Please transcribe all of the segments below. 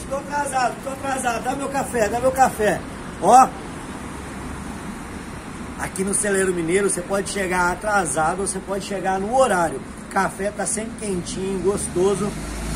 tô atrasado, dá meu café. Ó, aqui no Celeiro Mineiro você pode chegar atrasado ou você pode chegar no horário. O café tá sempre quentinho, gostoso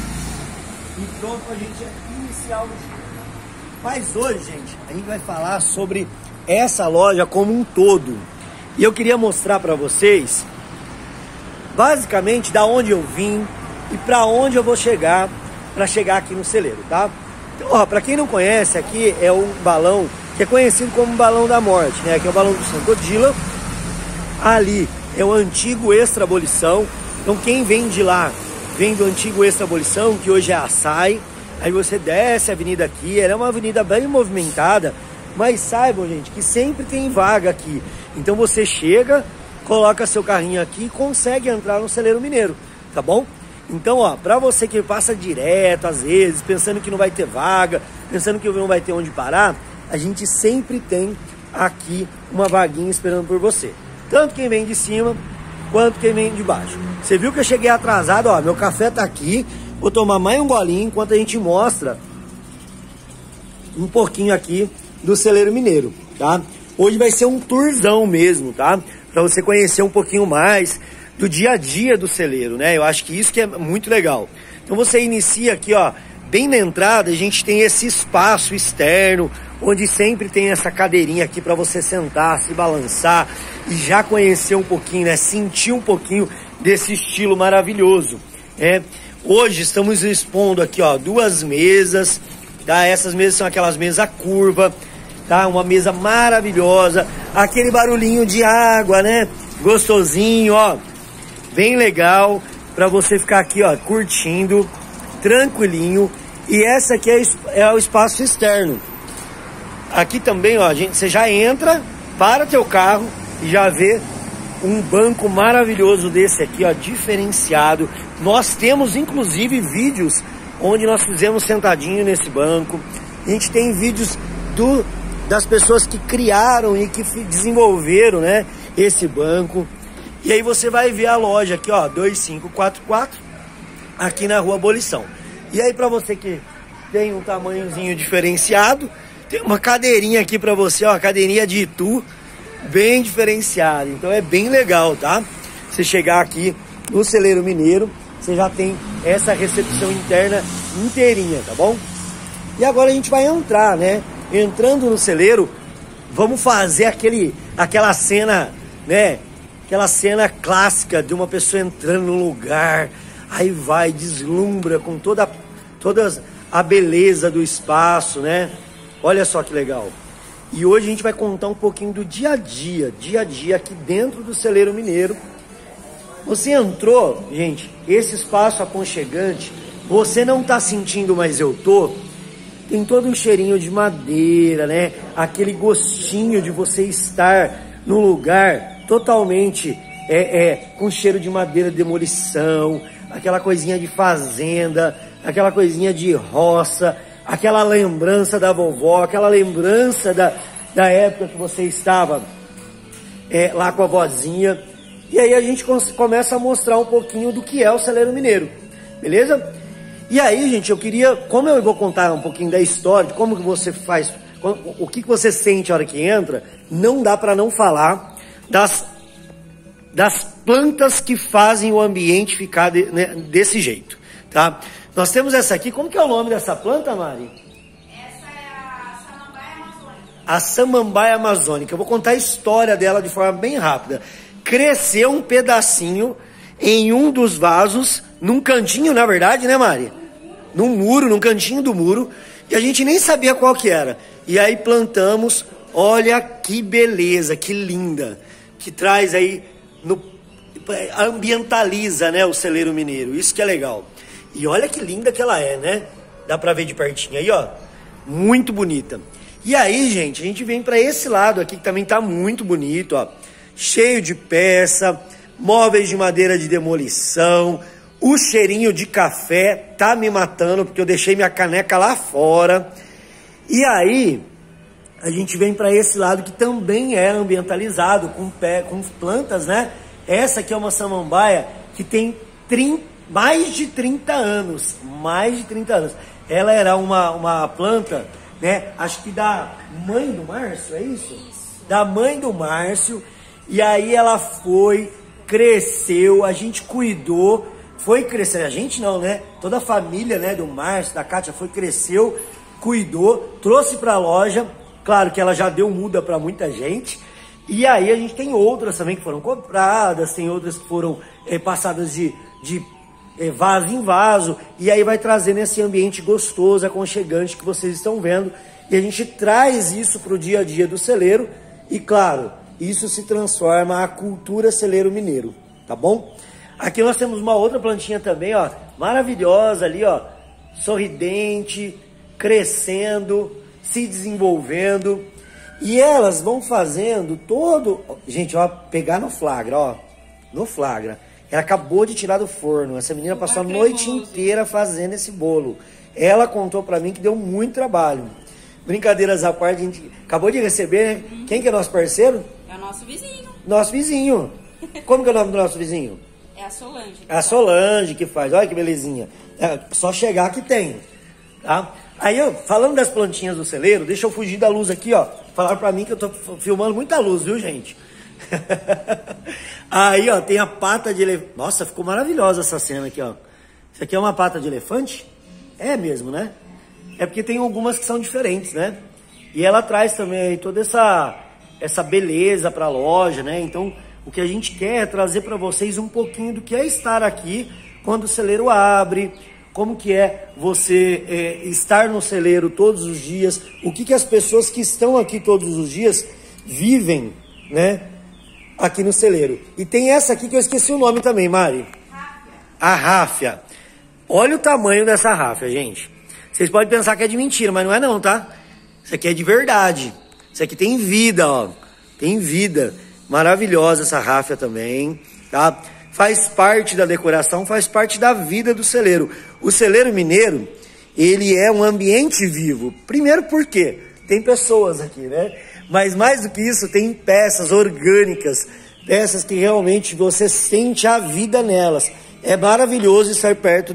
e pronto pra gente iniciar o dia. Mas hoje, gente, a gente vai falar sobre essa loja como um todo. E eu queria mostrar pra vocês basicamente da onde eu vim e pra onde eu vou chegar para chegar aqui no celeiro, tá? Então, ó, para quem não conhece, aqui é um balão que é conhecido como Balão da Morte, né? Aqui é o Balão do Santo Odila. Ali é o antigo Extra Abolição. Então, quem vem de lá, vem do antigo Extra Abolição, que hoje é a SAI. Aí você desce a avenida aqui, ela é uma avenida bem movimentada, mas saibam, gente, que sempre tem vaga aqui. Então você chega, coloca seu carrinho aqui e consegue entrar no Celeiro Mineiro, tá bom? Então, ó, pra você que passa direto, às vezes, pensando que não vai ter vaga, pensando que não vai ter onde parar, a gente sempre tem aqui uma vaguinha esperando por você. Tanto quem vem de cima, quanto quem vem de baixo. Você viu que eu cheguei atrasado, ó, meu café tá aqui, vou tomar mais um golinho enquanto a gente mostra um pouquinho aqui do Celeiro Mineiro, tá? Hoje vai ser um tourzão mesmo, tá? Pra você conhecer um pouquinho mais do dia a dia do celeiro, né? Eu acho que isso que é muito legal. Então você inicia aqui, ó, bem na entrada, a gente tem esse espaço externo, onde sempre tem essa cadeirinha aqui para você sentar, se balançar e já conhecer um pouquinho, né? Sentir um pouquinho desse estilo maravilhoso. Hoje estamos expondo aqui, ó, 2 mesas, tá? Essas mesas são aquelas mesas curva, tá? Uma mesa maravilhosa, aquele barulhinho de água, né? Gostosinho, ó. Bem legal para você ficar aqui, ó, curtindo, tranquilinho. E essa aqui é o espaço externo. Aqui também, ó, você já entra, para teu carro e já vê um banco maravilhoso desse aqui, ó, diferenciado. Nós temos inclusive vídeos onde nós fizemos sentadinho nesse banco. A gente tem vídeos das pessoas que criaram e que desenvolveram, né, esse banco. E aí você vai ver a loja aqui, ó, 2544, aqui na Rua Abolição. E aí para você que tem um tamanhozinho diferenciado, tem uma cadeirinha aqui para você, ó, cadeirinha de Itu, bem diferenciada. Então é bem legal, tá? Você chegar aqui no Celeiro Mineiro, você já tem essa recepção interna inteirinha, tá bom? E agora a gente vai entrar, né? Entrando no celeiro, vamos fazer aquela cena, né? Aquela cena clássica de uma pessoa entrando num lugar, aí vai, deslumbra com toda a beleza do espaço, né? Olha só que legal. E hoje a gente vai contar um pouquinho do dia a dia aqui dentro do Celeiro Mineiro. Você entrou, gente, esse espaço aconchegante, você não tá sentindo, mas eu tô. Tem todo um cheirinho de madeira, né? Aquele gostinho de você estar num lugar totalmente com cheiro de madeira de demolição, aquela coisinha de fazenda, aquela coisinha de roça, aquela lembrança da vovó, aquela lembrança da época que você estava lá com a vozinha. E aí a gente começa a mostrar um pouquinho do que é o Celeiro Mineiro, beleza? E aí, gente, eu queria, como eu vou contar um pouquinho da história, de como que você faz, o que você sente a hora que entra, não dá para não falar das plantas que fazem o ambiente ficar desse jeito, tá? Nós temos essa aqui, como que é o nome dessa planta, Mari? Essa é a samambaia amazônica. A samambaia amazônica. Eu vou contar a história dela de forma bem rápida. Cresceu um pedacinho em um dos vasos, num cantinho, na verdade, né, Mari? Num cantinho do muro, e a gente nem sabia qual que era. E aí plantamos, olha que beleza, que linda, que traz aí, ambientaliza, né, o Celeiro Mineiro, isso que é legal. E olha que linda que ela é, né? Dá pra ver de pertinho aí, ó, muito bonita. E aí, gente, a gente vem pra esse lado aqui, que também tá muito bonito, ó, cheio de peça, móveis de madeira de demolição. O cheirinho de café tá me matando, porque eu deixei minha caneca lá fora. E aí, a gente vem para esse lado que também é ambientalizado, com plantas, né? Essa aqui é uma samambaia que tem mais de 30 anos. Mais de 30 anos. ela era uma planta, né? Acho que da mãe do Márcio, é isso? Da mãe do Márcio. E aí ela foi, cresceu, a gente cuidou, foi crescendo. A gente não, né? Toda a família, né, do Márcio, da Kátia, foi, cresceu, cuidou, trouxe para a loja. Claro que ela já deu muda para muita gente. E aí a gente tem outras também que foram compradas, tem outras que foram passadas de vaso em vaso. E aí vai trazendo esse ambiente gostoso, aconchegante que vocês estão vendo. E a gente traz isso para o dia a dia do celeiro. E claro, isso se transforma a cultura celeiro mineiro, tá bom? Aqui nós temos uma outra plantinha também, ó, maravilhosa ali, ó, sorridente, crescendo, se desenvolvendo. E elas vão fazendo todo... Gente, ó, pegar no flagra, ó. No flagra. Ela acabou de tirar do forno. Essa menina passou a noite inteira fazendo esse bolo. Ela contou pra mim que deu muito trabalho. Brincadeiras à parte, a gente acabou de receber, né? Quem que é nosso parceiro? É o nosso vizinho. Nosso vizinho. Como que é o nome do nosso vizinho? É a Solange. A Solange que faz. Olha que belezinha. É só chegar que tem. Tá? Aí, ó, falando das plantinhas do celeiro, deixa eu fugir da luz aqui, ó. Falaram pra mim que eu tô filmando muita luz, viu, gente? Aí, ó, tem a pata de elefante. Nossa, ficou maravilhosa essa cena aqui, ó. Isso aqui é uma pata de elefante? É mesmo, né? É porque tem algumas que são diferentes, né? E ela traz também toda essa beleza pra loja, né? Então, o que a gente quer é trazer pra vocês um pouquinho do que é estar aqui quando o celeiro abre, como que é você estar no celeiro todos os dias, o que as pessoas que estão aqui todos os dias vivem, né, aqui no celeiro. E tem essa aqui que eu esqueci o nome também, Mari. Ráfia. A ráfia. Olha o tamanho dessa ráfia, gente. Vocês podem pensar que é de mentira, mas não é não, tá? Isso aqui é de verdade. Isso aqui tem vida, ó. Tem vida. Maravilhosa essa ráfia também, tá? Faz parte da decoração, faz parte da vida do celeiro. O celeiro mineiro, ele é um ambiente vivo. Primeiro porque tem pessoas aqui, né? Mas mais do que isso, tem peças orgânicas, peças que realmente você sente a vida nelas. É maravilhoso estar perto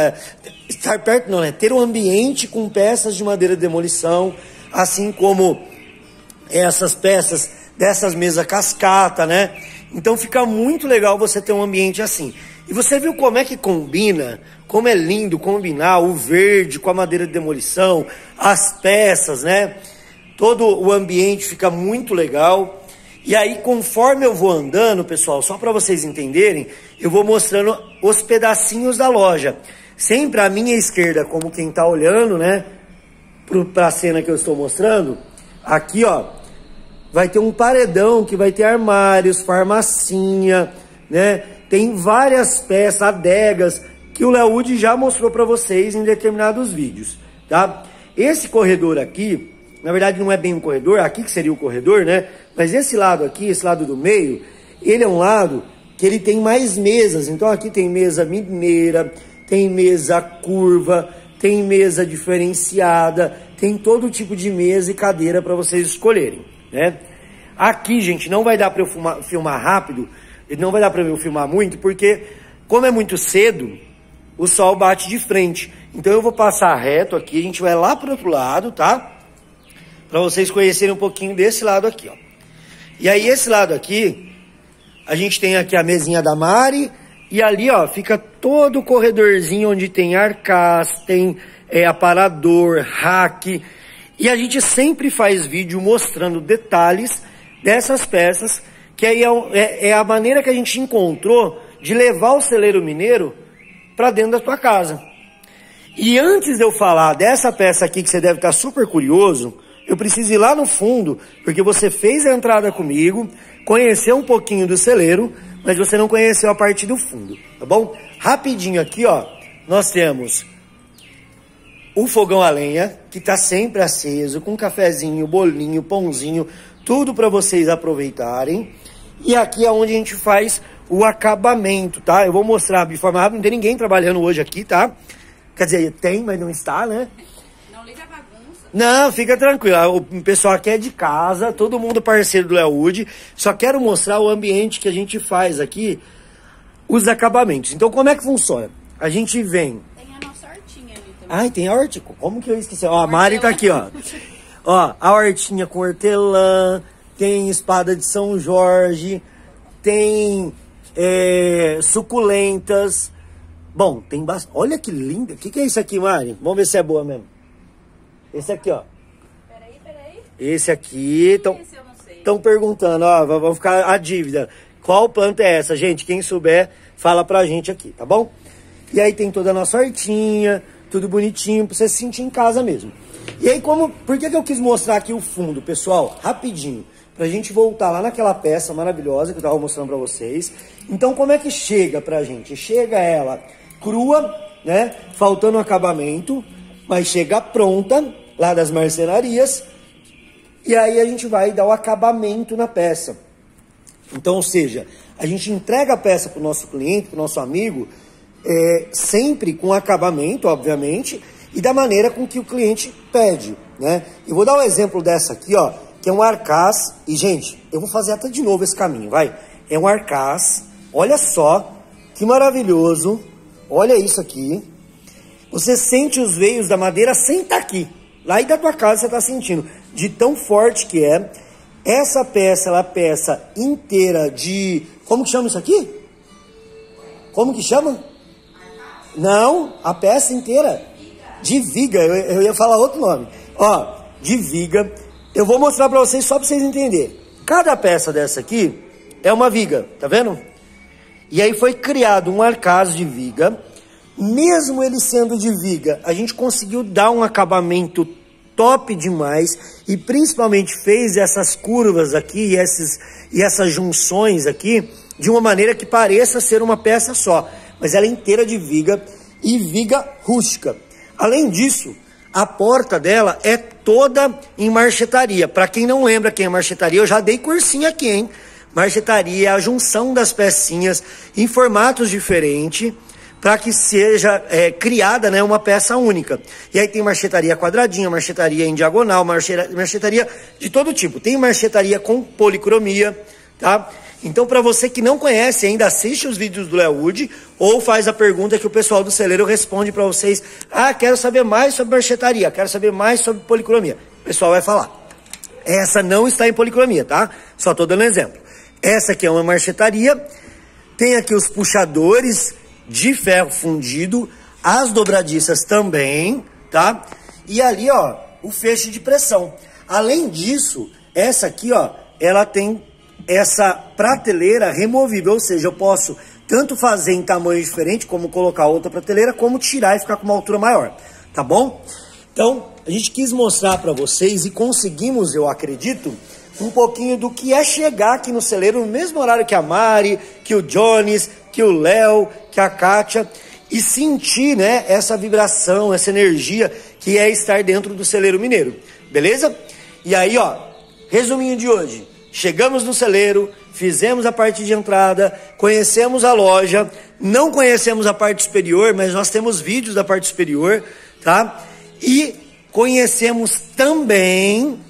estar perto não, né? Ter um ambiente com peças de madeira de demolição, assim como essas peças dessas mesas cascata, né? Então fica muito legal você ter um ambiente assim. E você viu como é que combina, como é lindo combinar o verde com a madeira de demolição, as peças, né? Todo o ambiente fica muito legal. E aí, conforme eu vou andando, pessoal, só para vocês entenderem, eu vou mostrando os pedacinhos da loja. Sempre à minha esquerda, como quem tá olhando, né? Para a cena que eu estou mostrando, aqui, ó, vai ter um paredão que vai ter armários, farmacinha, né? Tem várias peças, adegas, que o Leoud já mostrou para vocês em determinados vídeos, tá? Esse corredor aqui, na verdade não é bem um corredor, aqui que seria o corredor, né? Mas esse lado aqui, esse lado do meio, ele é um lado que ele tem mais mesas. Então aqui tem mesa mineira, tem mesa curva, tem mesa diferenciada, tem todo tipo de mesa e cadeira para vocês escolherem, né? Aqui, gente, não vai dar para eu filmar rápido, não vai dar para eu filmar muito, porque como é muito cedo, o sol bate de frente. Então eu vou passar reto aqui, a gente vai lá para o outro lado, tá? Para vocês conhecerem um pouquinho desse lado aqui, ó. E aí esse lado aqui, a gente tem aqui a mesinha da Mari, e ali, ó, fica todo o corredorzinho onde tem arcaz, tem aparador, rack. E a gente sempre faz vídeo mostrando detalhes dessas peças, que aí é a maneira que a gente encontrou de levar o celeiro mineiro para dentro da tua casa. E antes de eu falar dessa peça aqui, que você deve estar super curioso, eu preciso ir lá no fundo, porque você fez a entrada comigo, conheceu um pouquinho do celeiro, mas você não conheceu a parte do fundo, tá bom? Rapidinho aqui, ó, nós temos o fogão a lenha, que está sempre aceso, com cafezinho, bolinho, pãozinho, tudo para vocês aproveitarem. E aqui é onde a gente faz o acabamento, tá? Eu vou mostrar de forma rápida, não tem ninguém trabalhando hoje aqui, tá? Quer dizer, tem, mas não está, né? Não liga a bagunça. Não, fica tranquilo. O pessoal aqui é de casa, todo mundo parceiro do Leoud. Só quero mostrar o ambiente que a gente faz aqui, os acabamentos. Então, como é que funciona? A gente vem... Tem a nossa hortinha ali também. Ai, tem horta? Como que eu esqueci? Ó, a Mari tá aqui, ó. Ó, a hortinha com hortelã, tem espada de São Jorge, tem suculentas. Bom, tem bastante. Olha que linda. O que é isso aqui, Mari? Vamos ver se é boa mesmo. Esse aqui, ó. Peraí. Esse aqui. Esse eu não sei. Estão perguntando, ó. Vamos ficar a dívida. Qual planta é essa, gente? Quem souber, fala pra gente aqui, tá bom? E aí tem toda a nossa hortinha, tudo bonitinho, pra você se sentir em casa mesmo. E aí, por que eu quis mostrar aqui o fundo, pessoal? Rapidinho. Pra gente voltar lá naquela peça maravilhosa que eu tava mostrando pra vocês. Então, como é que chega pra gente? Chega ela crua, né? Faltando acabamento, mas chega pronta lá das marcenarias. E aí a gente vai dar o acabamento na peça. Então, ou seja, a gente entrega a peça pro nosso cliente, pro nosso amigo, sempre com acabamento, obviamente, e da maneira com que o cliente pede, né? Eu vou dar um exemplo dessa aqui, ó, que é um arcaz. E, gente, eu vou fazer até de novo esse caminho, vai. É um arcaz, olha só, que maravilhoso. Olha isso aqui. Você sente os veios da madeira sem estar aqui. Lá aí da tua casa você está sentindo, de tão forte que é. Essa peça, ela é peça inteira de... Como que chama isso aqui? Como que chama? Não, a peça inteira de viga. Eu ia falar outro nome. Ó, de viga. Eu vou mostrar para vocês só para vocês entenderem. Cada peça dessa aqui é uma viga, tá vendo? E aí foi criado um arcaz de viga. Mesmo ele sendo de viga, a gente conseguiu dar um acabamento top demais. E principalmente fez essas curvas aqui e essas junções aqui de uma maneira que pareça ser uma peça só. Mas ela é inteira de viga e viga rústica. Além disso, a porta dela é toda em marchetaria. Para quem não lembra quem é marchetaria, eu já dei cursinho aqui, hein? Marchetaria é a junção das pecinhas em formatos diferentes para que seja criada, né, uma peça única. E aí tem marchetaria quadradinha, marchetaria em diagonal, marchetaria de todo tipo. Tem marchetaria com policromia, tá? Então, para você que não conhece ainda, assiste os vídeos do Léo Wood ou faz a pergunta que o pessoal do celeiro responde para vocês. Ah, quero saber mais sobre marchetaria, quero saber mais sobre policromia. O pessoal vai falar. Essa não está em policromia, tá? Só estou dando exemplo. Essa aqui é uma marchetaria. Tem aqui os puxadores de ferro fundido, as dobradiças também, tá? E ali, ó, o feixe de pressão. Além disso, essa aqui, ó, ela tem essa prateleira removível, ou seja, eu posso tanto fazer em tamanho diferente, como colocar outra prateleira, como tirar e ficar com uma altura maior, tá bom? Então, a gente quis mostrar para vocês e conseguimos, eu acredito, um pouquinho do que é chegar aqui no celeiro no mesmo horário que a Mari, que o Jones, que o Léo, que a Kátia, e sentir, né, essa vibração, essa energia que é estar dentro do celeiro mineiro, beleza? E aí, ó, resuminho de hoje. Chegamos no celeiro, fizemos a parte de entrada, conhecemos a loja, não conhecemos a parte superior, mas nós temos vídeos da parte superior, tá? E conhecemos também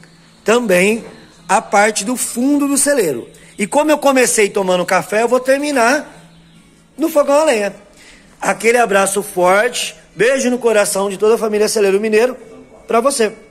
a parte do fundo do celeiro. E como eu comecei tomando café, eu vou terminar no fogão a lenha. Aquele abraço forte, beijo no coração de toda a família Celeiro Mineiro, para você.